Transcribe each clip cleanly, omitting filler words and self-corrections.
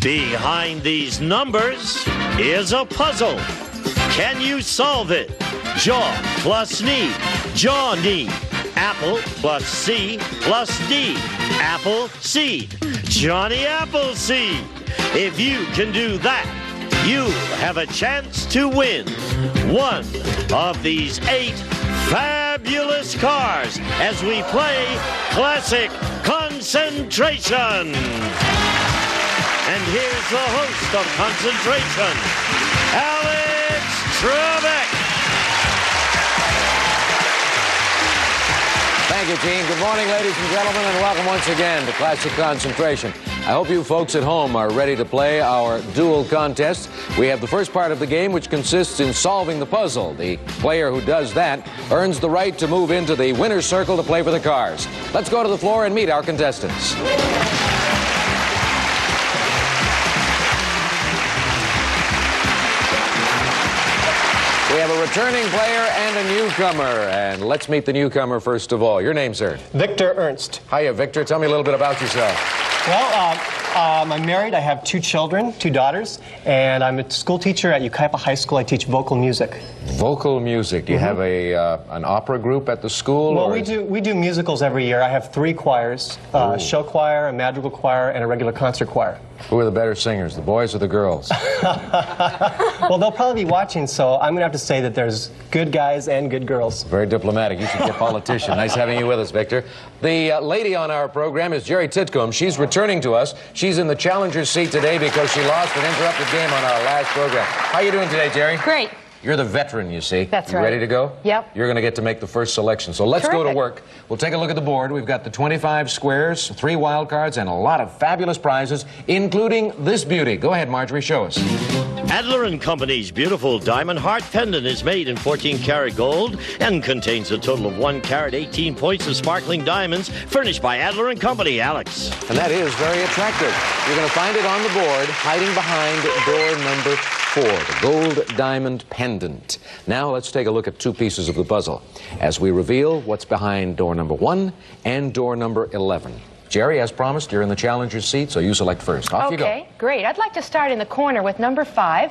Behind these numbers is a puzzle. Can you solve it? Jaw plus knee, jaw knee. Apple plus C plus D, apple seed. Johnny Appleseed. If you can do that, you have a chance to win one of these 8 fabulous cars as we play Classic Concentration. And here's the host of Concentration, Alex Trebek. Thank you, Gene. Good morning, ladies and gentlemen, and welcome once again to Classic Concentration. I hope you folks at home are ready to play our dual contest. We have the first part of the game, which consists in solving the puzzle. The player who does that earns the right to move into the winner's circle to play for the cars. Let's go to the floor and meet our contestants. We have a returning player and a newcomer. And let's meet the newcomer first of all. Your name, sir? Victor Ernst. Hiya, Victor. Tell me a little bit about yourself. Well, I'm married. I have 2 children, 2 daughters, and I'm a school teacher at Ukaipa High School. I teach vocal music. Vocal music. Do you have an opera group at the school? Well, we do musicals every year. I have 3 choirs, show choir, a madrigal choir, and a regular concert choir. Who are the better singers, the boys or the girls? Well, they'll probably be watching, so I'm going to have to say that there's good guys and good girls. Very diplomatic. You should be a politician. Nice having you with us, Victor. The lady on our program is Gerrie Titcomb. She's returning to us. She's in the challenger's seat today because she lost an interrupted game on our last program. How are you doing today, Gerrie? Great. You're the veteran, you see. That's right. right. Ready to go? Yep. You're going to get to make the first selection. So let's go to work. We'll take a look at the board. We've got the 25 squares, 3 wild cards, and a lot of fabulous prizes, including this beauty. Go ahead, Marjorie, show us. Adler & Company's beautiful diamond heart pendant is made in 14-karat gold and contains a total of 1 carat 18 points of sparkling diamonds, furnished by Adler & Company. Alex. And that is very attractive. You're going to find it on the board, hiding behind door number 4, the gold diamond pendant. Now let's take a look at 2 pieces of the puzzle as we reveal what's behind door number 1 and door number 11. Gerrie, as promised, you're in the challenger's seat, so you select first. Off you go. Okay, great. I'd like to start in the corner with number 5.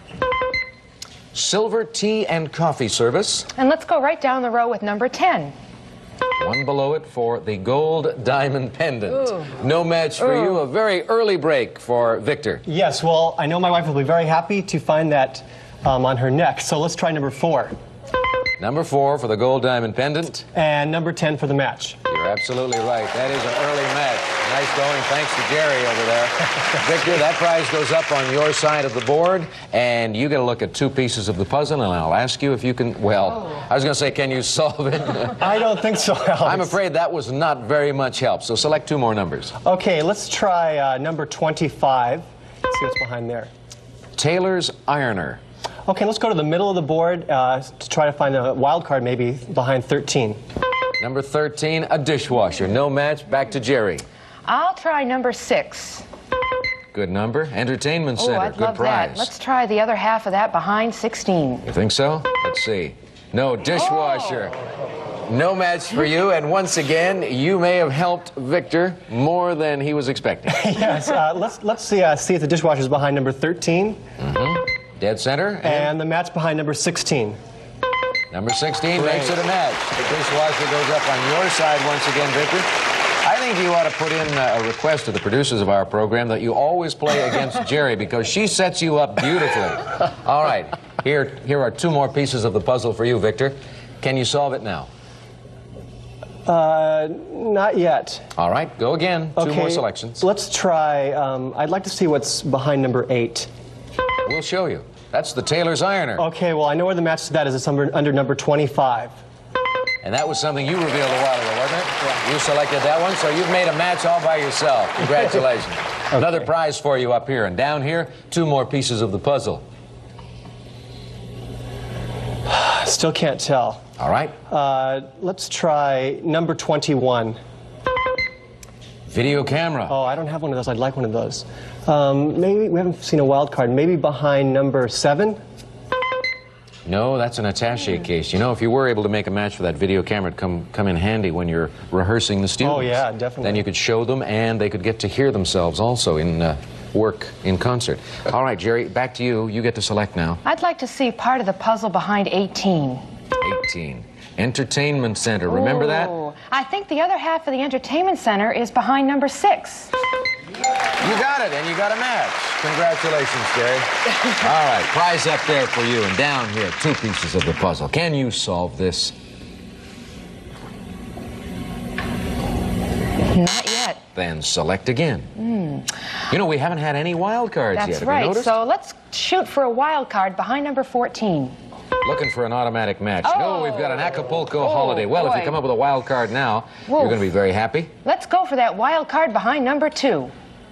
Silver tea and coffee service. And let's go right down the row with number 10. 1 below it for the gold diamond pendant. Ooh. No match for you. A very early break for Victor. Yes, well, I know my wife will be very happy to find that on her neck, so let's try number 4. Number 4 for the gold diamond pendant. And number 10 for the match. You're absolutely right. That is an early match. Nice going. Thanks to Gerrie over there. Victor, that prize goes up on your side of the board, and you get a look at 2 pieces of the puzzle, and I'll ask you if you can, well, I was going to say, can you solve it? I don't think so, Alex. I'm afraid that was not very much help, so select 2 more numbers. Okay, let's try number 25. Let's see what's behind there. Taylor's Ironer. Okay, let's go to the middle of the board to try to find a wild card maybe behind 13. Number 13, a dishwasher. No match. Back to Gerrie. I'll try number 6. Good number. Entertainment Center. I'd Good love prize. that. Let's try the other half of that behind 16. You think so? Let's see. No, dishwasher. No match for you, and once again, you may have helped Victor more than he was expecting. Yes, let's see if the dishwasher's behind number 13. Dead center. And the match behind number 16. Number 16 makes it a match. The dishwasher goes up on your side once again, Victor. I think you ought to put in a request to the producers of our program that you always play against Gerrie because she sets you up beautifully. All right, here are 2 more pieces of the puzzle for you, Victor. Can you solve it now? Not yet. All right, go again. 2 more selections. Let's try, I'd like to see what's behind number 8. We'll show you. That's the Taylor's Ironer. Okay, well, I know where the match to that is. It's under number 25. And that was something you revealed a while ago, wasn't it? Yeah. You selected that one, so you've made a match all by yourself. Congratulations. Okay. Another prize for you up here. And down here, 2 more pieces of the puzzle. Still can't tell. All right. Let's try number 21. Video camera. Oh, I don't have one of those. I'd like one of those. Maybe we haven't seen a wild card. Maybe behind number 7? No, that's an attaché case. You know, if you were able to make a match for that video camera, it'd come in handy when you're rehearsing the students. Oh, yeah, definitely. Then you could show them, and they could get to hear themselves also in work in concert. All right, Gerrie, back to you. You get to select now. I'd like to see part of the puzzle behind 18. 18. Entertainment Center. Remember that? Ooh, I think the other half of the entertainment center is behind number 6. You got it, and you got a match. Congratulations, Gerrie. All right, prize up there for you, and down here, 2 pieces of the puzzle. Can you solve this? Not yet. Then select again. You know, we haven't had any wild cards yet. That's Have right. you noticed? So let's shoot for a wild card behind number 14. Looking for an automatic match. Oh. No, we've got an Acapulco holiday. Well, if boy. you come up with a wild card now, Whoa. you're going to be very happy. Let's go for that wild card behind number 2.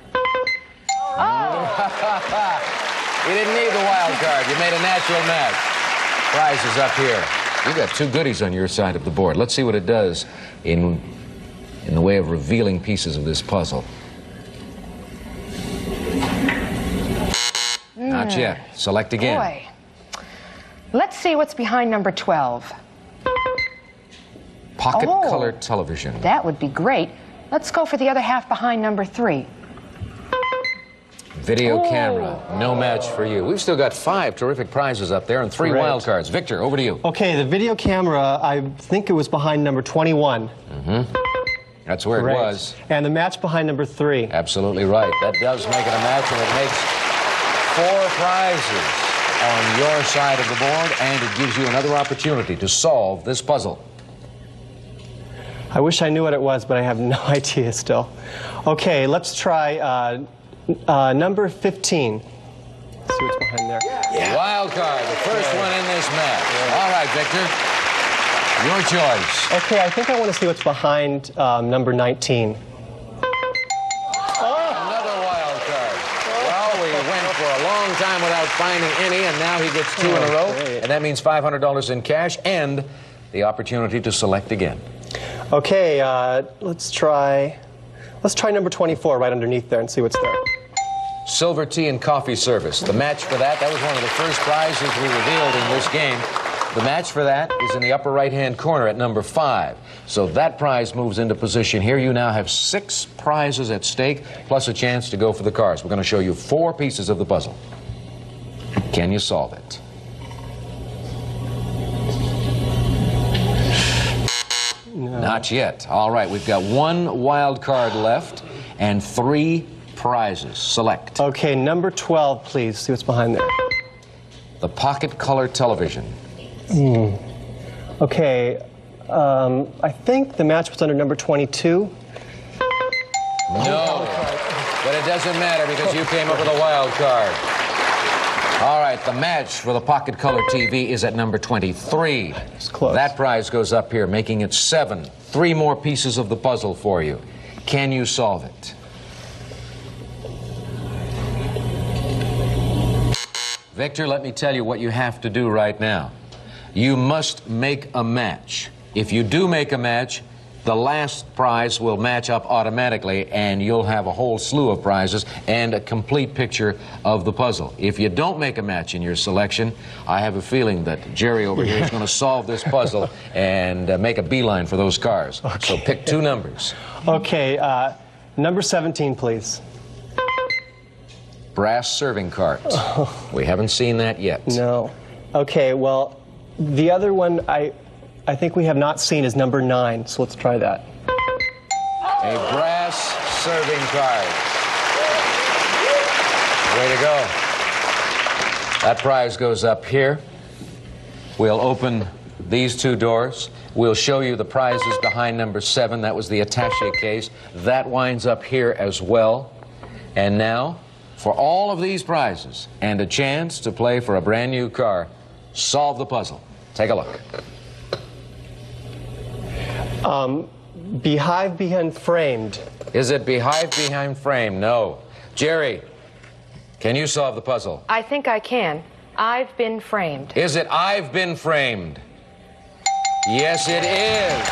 Oh! You didn't need the wild card. You made a natural match. Prize is up here. You've got 2 goodies on your side of the board. Let's see what it does in the way of revealing pieces of this puzzle. Not yet. Select again. Boy. Let's see what's behind number 12. Pocket Oh. color television. That would be great. Let's go for the other half behind number 3. Video Oh. camera. No match for you. We've still got 5 terrific prizes up there and 3 Great. wild cards. Victor, over to you. Okay, the video camera, I think it was behind number 21. That's where Great. it was. And the match behind number 3. Absolutely right. That does make it a match, and it makes 4 prizes on your side of the board, and it gives you another opportunity to solve this puzzle. I wish I knew what it was, but I have no idea still. Okay, let's try number 15. Let's see what's behind there. Wild card, the first one in this match. All right, Victor, your choice. Okay, I think I want to see what's behind number 19. Another wild card. Well, we went for a long time without finding any, and now he gets 2 in a row, great. and that means $500 in cash and the opportunity to select again. Okay, let's try number 24 right underneath there and see what's there. Silver tea and coffee service. The match for that was one of the first prizes we revealed in this game. The match for that is in the upper right-hand corner at number 5. So that prize moves into position here. You now have 6 prizes at stake, plus a chance to go for the cars. We're going to show you 4 pieces of the puzzle. Can you solve it? No. Not yet. All right, we've got 1 wild card left and 3 prizes. Select. Okay, number 12, please. See what's behind there. The pocket color television. Okay, I think the match was under number 22. No, but it doesn't matter because you came up with a wild card. All right, the match for the pocket color TV is at number 23. It's close. That prize goes up here, making it 7. 3 more pieces of the puzzle for you. Can you solve it? Victor, let me tell you what you have to do right now. You must make a match. If you do make a match, the last prize will match up automatically, and you'll have a whole slew of prizes and a complete picture of the puzzle. If you don't make a match in your selection, I have a feeling that Gerrie over here is going to solve this puzzle and make a beeline for those cars. Okay. So pick 2 numbers. Okay, number 17, please. Brass serving carts. We haven't seen that yet. No. Okay, well, the other one I think we have not seen is number 9, so let's try that. A brass serving card. Way to go. That prize goes up here. We'll open these 2 doors. We'll show you the prizes behind number 7. That was the attaché case. That winds up here as well. And now, for all of these prizes and a chance to play for a brand new car, solve the puzzle. Take a look. Behive behind framed. Is it behive behind frame? No. Gerrie, can you solve the puzzle? I think I can. I've been framed. Is it I've been framed? Yes, it is.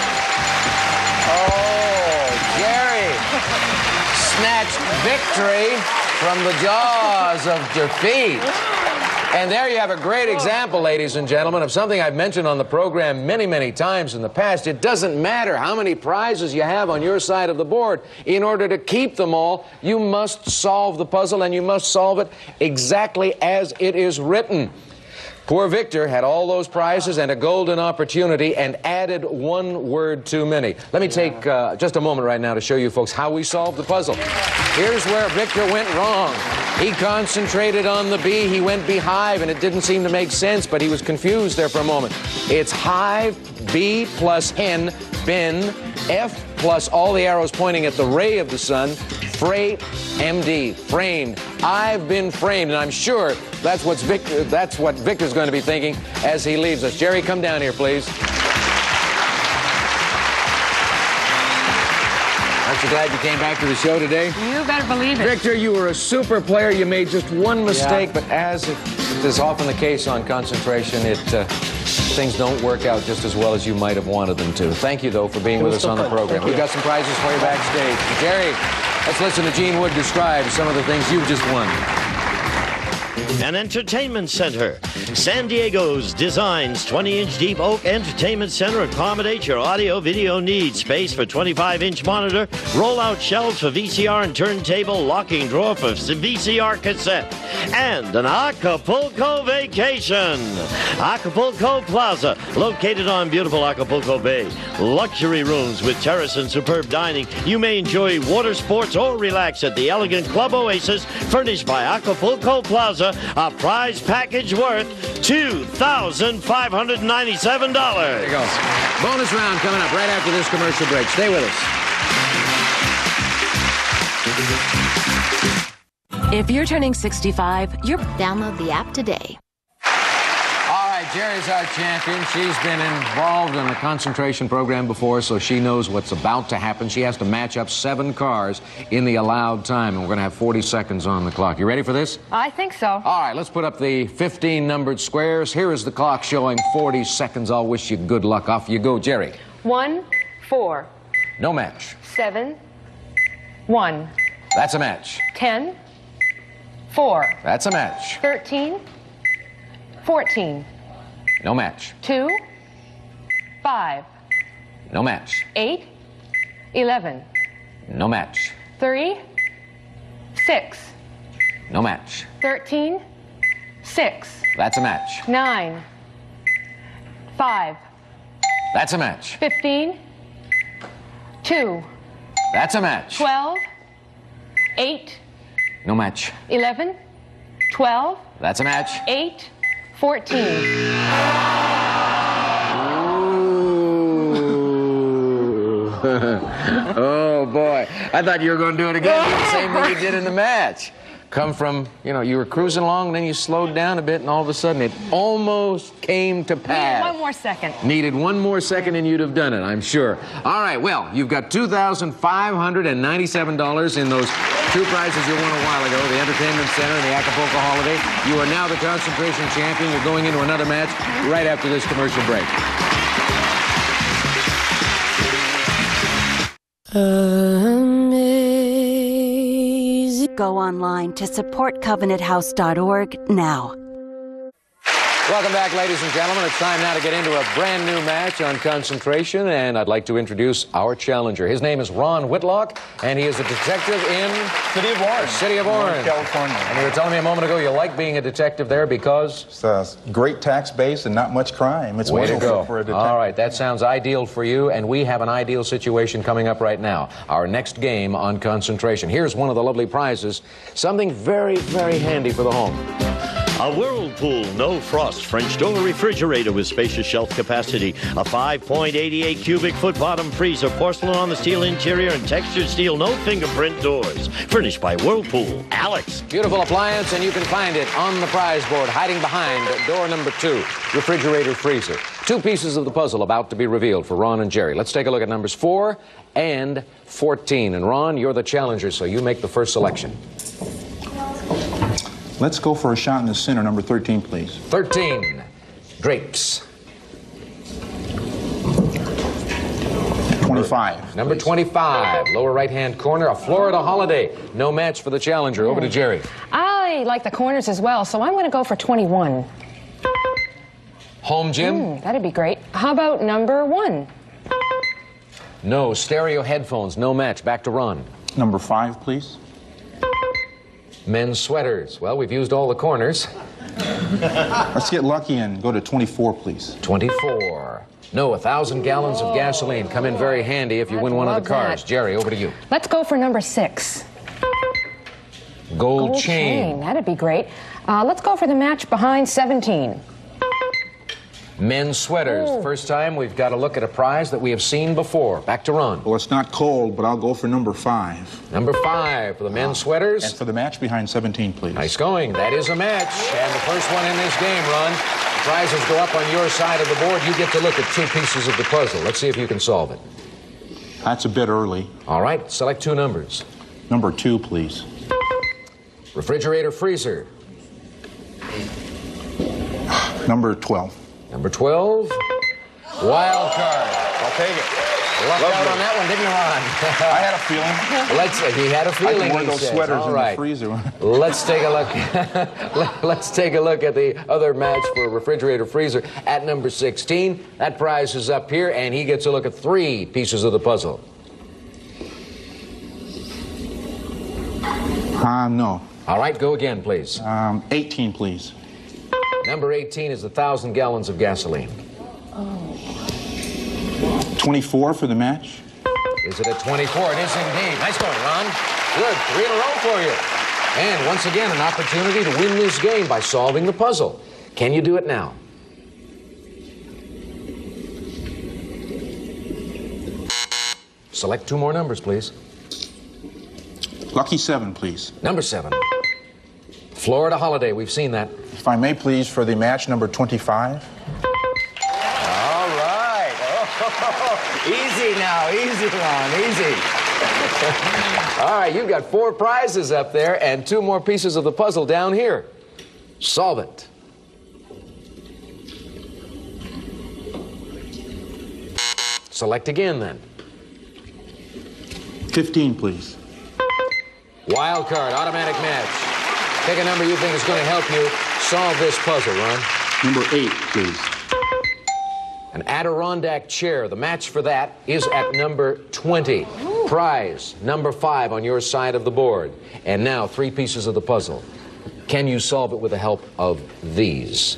Oh, Gerrie snatched victory from the jaws of defeat. And there you have a great example, ladies and gentlemen, of something I've mentioned on the program many, many times in the past. It doesn't matter how many prizes you have on your side of the board. In order to keep them all, you must solve the puzzle, and you must solve it exactly as it is written. Poor Victor had all those prizes and a golden opportunity and added one word too many. Let me take just a moment right now to show you folks how we solved the puzzle. Here's where Victor went wrong. He concentrated on the bee. He went beehive, and it didn't seem to make sense, but he was confused there for a moment. It's hive, bee plus hen, bin, F plus all the arrows pointing at the ray of the sun, freight, MD, framed. I've been framed, and I'm sure that's what Victor's going to be thinking as he leaves us. Gerrie, come down here, please. Aren't you glad you came back to the show today? You better believe it. Victor, you were a super player. You made just one mistake, but as is often the case on concentration, things don't work out just as well as you might have wanted them to. Thank you, though, for being with us on the program. We've got some prizes for you backstage. Gerrie, let's listen to Gene Wood describe some of the things you've just won. An entertainment center. San Diego's Designs 20-inch deep oak entertainment center accommodates your audio-video needs. Space for 25-inch monitor, roll-out shelves for VCR and turntable, locking drawer for VCR cassette, and an Acapulco vacation. Acapulco Plaza, located on beautiful Acapulco Bay. Luxury rooms with terrace and superb dining. You may enjoy water sports or relax at the elegant Club Oasis, furnished by Acapulco Plaza. A prize package worth $2,597. There you go. Bonus round coming up right after this commercial break. Stay with us. If you're turning 65, Download the app today. All right, Gerrie's our champion. She's been involved in a concentration program before, so she knows what's about to happen. She has to match up 7 cars in the allowed time, and we're going to have 40 seconds on the clock. You ready for this? I think so. All right, let's put up the 15 numbered squares. Here is the clock showing 40 seconds. I'll wish you good luck. Off you go, Gerrie. 1, 4, No match. 7, 1, That's a match. 10, 4, That's a match. 13, 14, No match. 2, 5, No match. 8, 11, No match. 3, 6, No match. 13, 6, That's a match. 9, 5, That's a match. 15, 2, That's a match. 12, 8, No match. 11, 12, That's a match. 8, 14. Oh, boy. I thought you were going to do it again. Do the same thing you did in the match. Come from, you were cruising along, and then you slowed down a bit, and all of a sudden it almost came to pass. One more second. Needed one more second, and you'd have done it, I'm sure. All right, well, you've got $2,597 in those 2 prizes you won a while ago, the Entertainment Center and the Acapulco Holiday. You are now the concentration champion. You're going into another match right after this commercial break. Go online to supportcovenanthouse.org now. Welcome back, ladies and gentlemen. It's time now to get into a brand new match on concentration, and I'd like to introduce our challenger. His name is Ron Whitlock, and he is a detective in City of Orange. City of Orange, North California. And you were telling me a moment ago you like being a detective there because It's a great tax base and not much crime. It's way to wonderful go. for a detective. All right, that sounds ideal for you, and we have an ideal situation coming up right now. Our next game on concentration. Here's one of the lovely prizes, something very, very handy for the home. A Whirlpool no frost French door refrigerator with spacious shelf capacity. A 5.88 cubic foot bottom freezer, porcelain on the steel interior, and textured steel no fingerprint doors. Furnished by Whirlpool. Alex. Beautiful appliance, and you can find it on the prize board, hiding behind door number 2, refrigerator freezer. 2 pieces of the puzzle about to be revealed for Ron and Gerrie. Let's take a look at numbers 4 and 14. And Ron, you're the challenger, so you make the first selection. Let's go for a shot in the center, number 13, please. 13, drapes. 25. Number 25, lower right-hand corner, a Florida holiday. No match for the challenger. Over to Gerrie. I I like the corners as well, so I'm going to go for 21. Home gym? That'd be great. How about number 1? No. Stereo headphones, no match. Back to Ron. Number 5, please. Men's sweaters. Well, we've used all the corners. Let's get lucky and go to 24, please. 24. No, 1,000 gallons of gasoline. Come in very handy if you win one of the cars. That. Gerrie, over to you. Let's go for number 6. Gold chain. That'd be great. Let's go for the match behind 17. Men's sweaters. Ooh. First time we've got to look at a prize that we have seen before. Back to Ron. Well, it's not cold, but I'll go for number 5. Number 5 for the men's sweaters. And for the match behind 17, please. Nice going. That is a match. And the first one in this game, Ron. Prizes go up on your side of the board. You get to look at 2 pieces of the puzzle. Let's see if you can solve it. That's a bit early. All right. Select 2 numbers. Number 2, please. Refrigerator, freezer. Number 12. Number 12. Wild card. I'll take it. Lucked Lovely. out on that one, didn't you, Ron? I had a feeling. He had a I feeling. can wear he those says. sweaters All in right. the freezer. Let's take a look. Let's take a look at the other match for refrigerator freezer at number 16. That prize is up here, and he gets a look at 3 pieces of the puzzle. No. All right, go again, please. 18, please. Number 18 is 1,000 gallons of gasoline. 24 for the match. Is it at 24? It is indeed. Nice going, Ron. Good. 3 in a row for you. And once again, an opportunity to win this game by solving the puzzle. Can you do it now? Select 2 more numbers, please. Lucky 7, please. Number 7. Florida holiday. We've seen that. If I may, please, for the match number 25. All right. Oh, easy now. Easy, Ron. Easy. All right, you've got 4 prizes up there and 2 more pieces of the puzzle down here. Solve it. Select again, then. 15, please. Wild card, automatic match. Pick a number you think is going to help you solve this puzzle, Ron. Number 8, please. An Adirondack chair. The match for that is at number 20. Prize, number 5 on your side of the board. And now 3 pieces of the puzzle. Can you solve it with the help of these?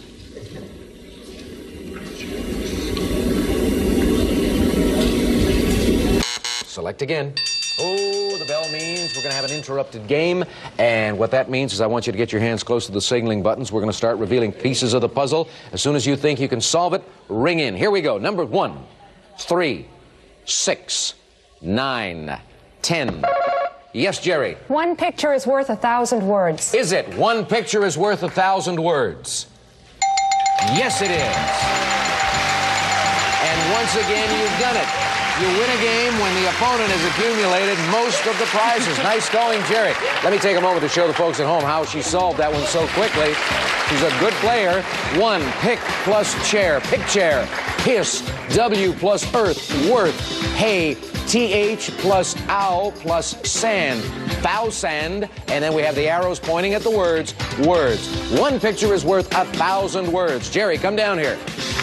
Select again. Oh, the bell means we're going to have an interrupted game. And what that means is I want you to get your hands close to the signaling buttons. We're going to start revealing pieces of the puzzle. As soon as you think you can solve it, ring in. Here we go. Number 1, 3, 6, 9, 10. Yes, Gerrie. 1 picture is worth 1,000 words. Is it? 1 picture is worth 1,000 words. Yes, it is. And once again, you've done it. You win a game when the opponent has accumulated most of the prizes. Nice going, Gerrie. Let me take a moment to show the folks at home how she solved that one so quickly. She's a good player. 1, pick plus chair. Pick chair. Hiss, W plus earth, worth, hay, TH plus owl plus sand. Thousand. And then we have the arrows pointing at the words. Words. 1 picture is worth 1,000 words. Gerrie, come down here.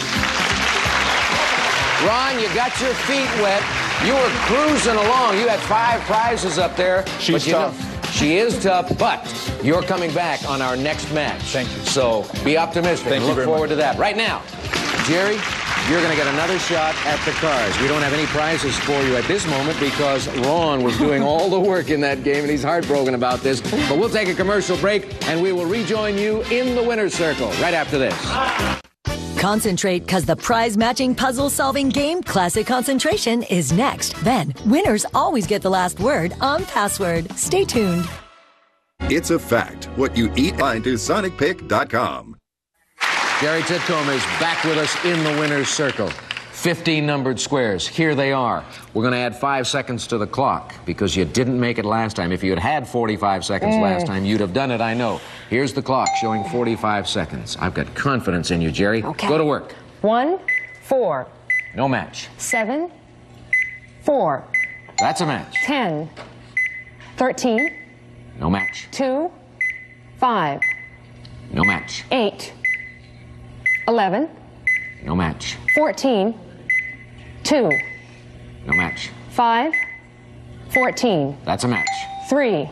Ron, you got your feet wet. You were cruising along. You had 5 prizes up there. She's tough. She is tough, but you're coming back on our next match. Thank you. So be optimistic. Thank you Look very forward much. to that. Right now, Gerrie, you're going to get another shot at the cars. We don't have any prizes for you at this moment because Ron was doing all the work in that game, and he's heartbroken about this. But we'll take a commercial break, and we will rejoin you in the winner's circle right after this. Concentrate, because the prize-matching puzzle-solving game, Classic Concentration, is next. Then, winners always get the last word on password. Stay tuned. It's a fact. What you eat, find to sonicpick.com. Gerrie Titcomb is back with us in the winner's circle. 15 numbered squares. Here they are. We're going to add 5 seconds to the clock because you didn't make it last time. If you had had 45 seconds last time, you'd have done it, I know. Here's the clock showing 45 seconds. I've got confidence in you, Gerrie. Okay. Go to work. 1, 4, No match. 7, 4, That's a match. 10, 13, No match. 2, 5. No match. 8. 11. No match. 14. 2. No match. 5. 14. That's a match. 3.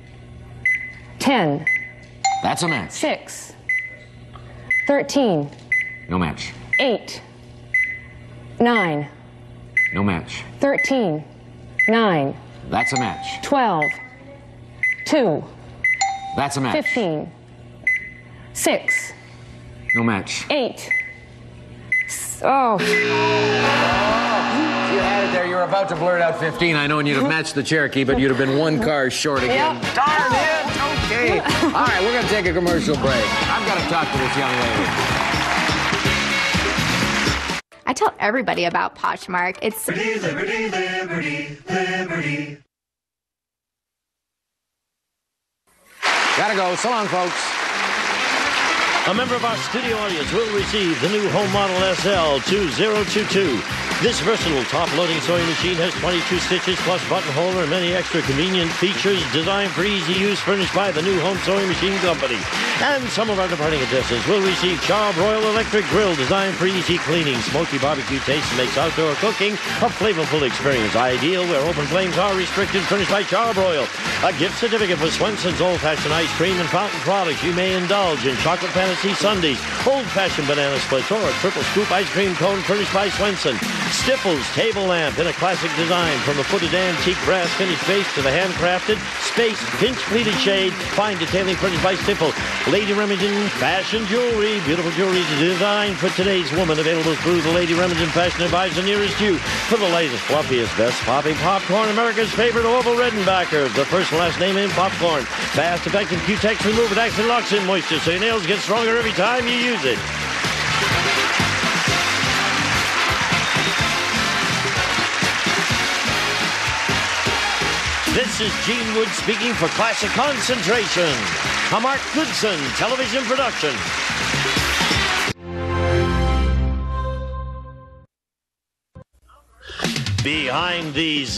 10. That's a match. 6. 13. No match. 8. 9. No match. 13. 9. That's a match. 12. 2. That's a match. 15. 6. No match. 8. Oh. You had it there. You were about to blurt out 15, I know, and you'd have matched the Cherokee, but you'd have been one car short again. Yep. Darn it! Okay. All right, we're going to take a commercial break. I've got to talk to this young lady. I tell everybody about Poshmark. It's Liberty, liberty, liberty. Gotta go. So long, folks. A member of our studio audience will receive the new home model SL2022. This versatile top-loading sewing machine has 22 stitches plus buttonhole and many extra convenient features designed for easy use, furnished by the new Home Sewing Machine Company. And some of our departing contestants will receive Char-Broil electric grill designed for easy cleaning. Smoky barbecue taste makes outdoor cooking a flavorful experience. Ideal where open flames are restricted, furnished by Char-Broil. A gift certificate for Swenson's old-fashioned ice cream and fountain products. You may indulge in chocolate fantasy sundaes, old-fashioned banana splits, or a triple scoop ice cream cone furnished by Swenson. Stipples table lamp in a classic design, from the footed antique brass finished base to the handcrafted space pinch pleated shade. Fine detailing furnished by Stipple. Lady Remington fashion jewelry, beautiful jewelry designed for today's woman, available through the Lady Remington Fashion Advisor nearest you. For the latest, fluffiest, best popping popcorn, America's favorite Orville Redenbacher, the first and last name in popcorn. Fast, effective Q-Tex remove, it actually locks in moisture so your nails get stronger every time you use it. This is Gene Wood speaking for Classic Concentration, a Mark Goodson television production. Behind these